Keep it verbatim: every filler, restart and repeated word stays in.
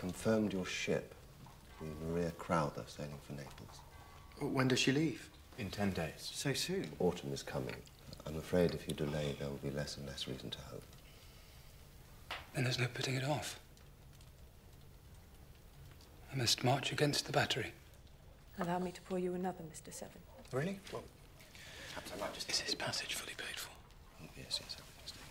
confirmed your ship, the Maria Crowther, sailing for Naples. When does she leave? In ten days. So soon? Autumn is coming. I'm afraid if you delay, there will be less and less reason to hope. Then there's no putting it off. I must march against the battery. Allow me to pour you another, Mister Seven. Really? Well, perhaps I might just... Is this passage fully paid for? Oh, yes, yes, I understand.